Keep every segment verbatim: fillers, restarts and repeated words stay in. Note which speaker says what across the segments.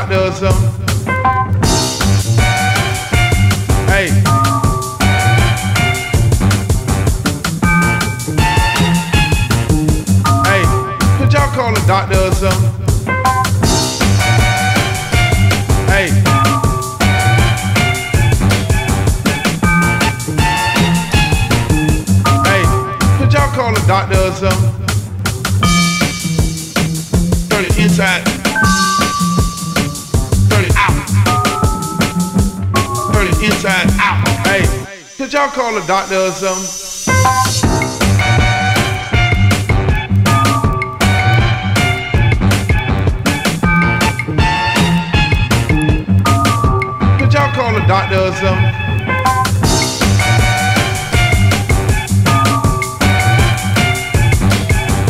Speaker 1: doctor or something? Hey. Hey, could y'all call a doctor or something? Hey. Hey, could y'all call a doctor or something? Turn it inside. Turn it out. Turn it inside out. Hey, could y'all call a doctor or something? Could y'all call a doctor or something?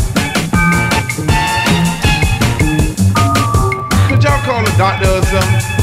Speaker 1: Could y'all call a doctor or something?